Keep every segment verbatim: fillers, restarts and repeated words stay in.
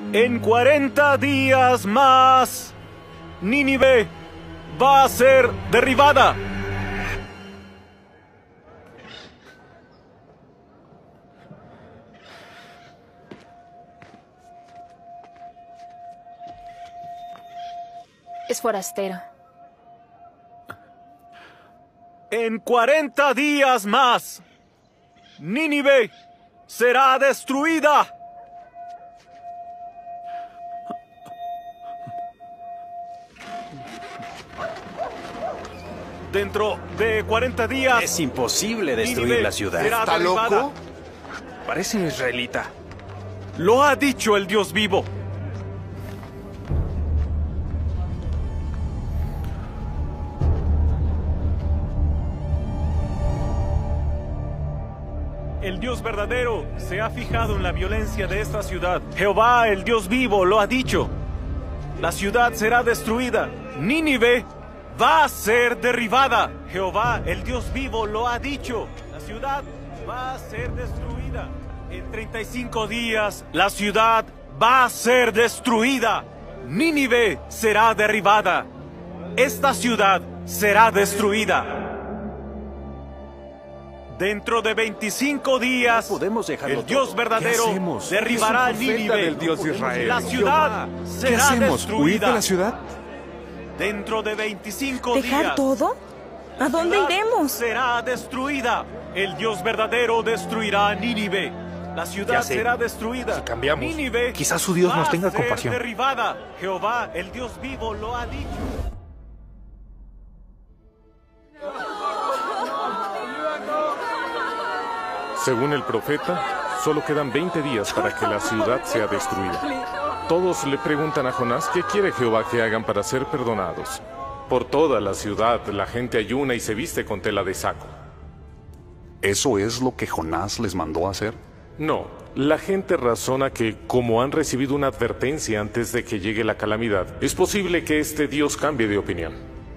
En cuarenta días más, Nínive va a ser derribada. Es forastero. En cuarenta días más, Nínive será destruida. Dentro de cuarenta días... Es imposible destruir Nínive la ciudad. será ¿Está derribada. loco? Parece un israelita. Lo ha dicho el Dios vivo. El Dios verdadero se ha fijado en la violencia de esta ciudad. Jehová, el Dios vivo, lo ha dicho. La ciudad será destruida. Nínive va a ser derribada. Jehová, el Dios vivo, lo ha dicho. La ciudad va a ser destruida. En treinta y cinco días, la ciudad va a ser destruida. Nínive será derribada. Esta ciudad será destruida. Dentro de veinticinco días, podemos dejarlo el Dios todo. verdadero ¿Qué hacemos? derribará Eres un profeta Nínive. del Dios de Israel. La ciudad ¿Qué será hacemos? destruida. ¿Huir de la ciudad? Dentro de veinticinco ¿Dejar días, todo? ¿A dónde ciudad iremos? será destruida. El Dios verdadero destruirá a Nínive. La ciudad Ya sé. será destruida. Si cambiamos, Nínive quizás su Dios va nos tenga a ser compasión. derribada. Jehová, el Dios vivo, lo ha dicho. Según el profeta, solo quedan veinte días para que la ciudad sea destruida. Todos le preguntan a Jonás qué quiere Jehová que hagan para ser perdonados. Por toda la ciudad la gente ayuna y se viste con tela de saco. ¿Eso es lo que Jonás les mandó hacer? No, la gente razona que, como han recibido una advertencia antes de que llegue la calamidad, es posible que este Dios cambie de opinión.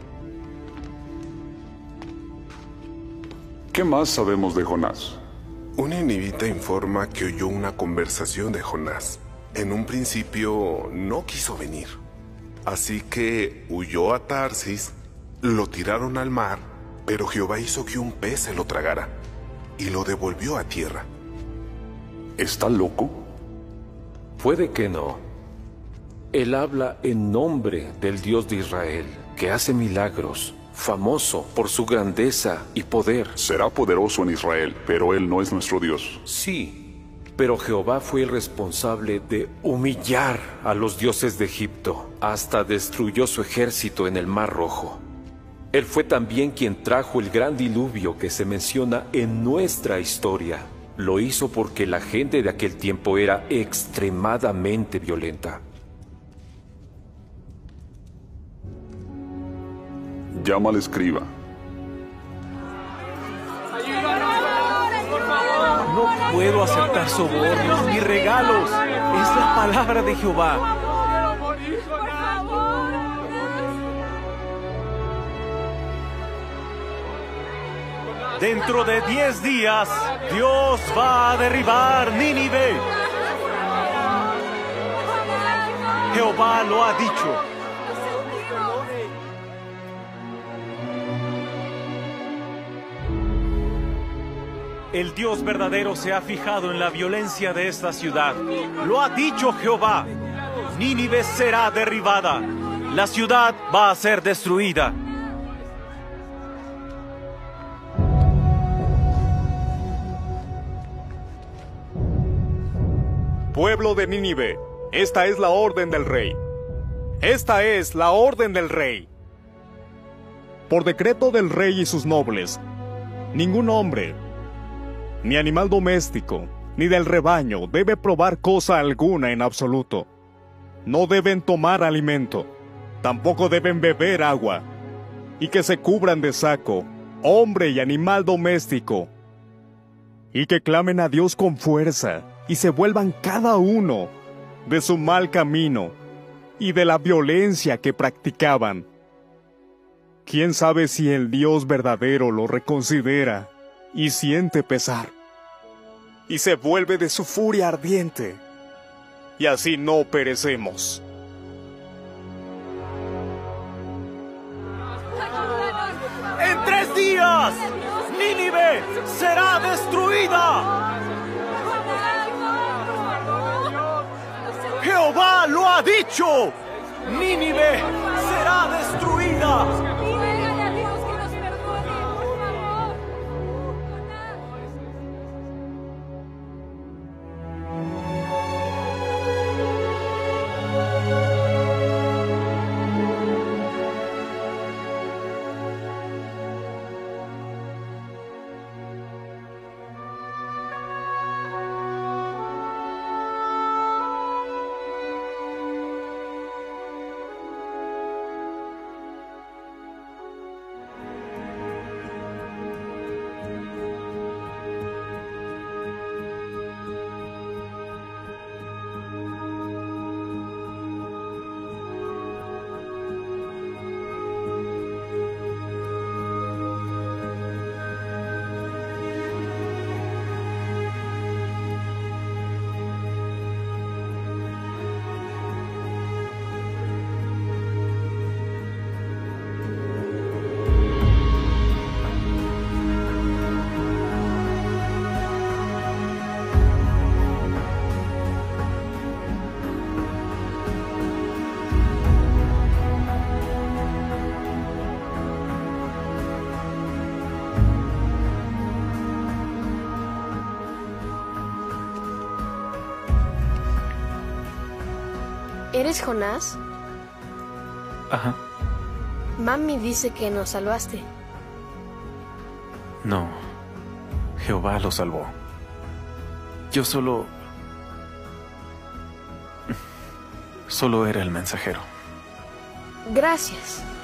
¿Qué más sabemos de Jonás? Un ninivita informa que oyó una conversación de Jonás. En un principio no quiso venir, así que huyó a Tarsis, lo tiraron al mar, pero Jehová hizo que un pez se lo tragara y lo devolvió a tierra. ¿Está loco? Puede que no. Él habla en nombre del Dios de Israel, que hace milagros, famoso por su grandeza y poder. Será poderoso en Israel, pero él no es nuestro Dios. Sí, pero Jehová fue el responsable de humillar a los dioses de Egipto, hasta destruyó su ejército en el Mar Rojo. Él fue también quien trajo el gran diluvio que se menciona en nuestra historia. Lo hizo porque la gente de aquel tiempo era extremadamente violenta. Llama al escriba. No puedo aceptar sobornos ni regalos. Es la palabra de Jehová. Dentro de diez días, Dios va a derribar Nínive. Jehová lo ha dicho. El Dios verdadero se ha fijado en la violencia de esta ciudad. Lo ha dicho Jehová. Nínive será derribada. La ciudad va a ser destruida. Pueblo de Nínive, esta es la orden del rey. Esta es la orden del rey. Por decreto del rey y sus nobles, ningún hombre, ni animal doméstico, ni del rebaño debe probar cosa alguna en absoluto. No deben tomar alimento, tampoco deben beber agua, y que se cubran de saco, hombre y animal doméstico, y que clamen a Dios con fuerza, y se vuelvan cada uno de su mal camino y de la violencia que practicaban. ¿Quién sabe si el Dios verdadero lo reconsidera y siente pesar, y se vuelve de su furia ardiente, y así no perecemos. En tres días, Nínive será destruida. Jehová lo ha dicho. Nínive será destruida. Dígale a Dios que nos perdone, por favor. ¿Eres Jonás? Ajá. Mami dice que nos salvaste. No. Jehová lo salvó. Yo solo... Solo era el mensajero. Gracias.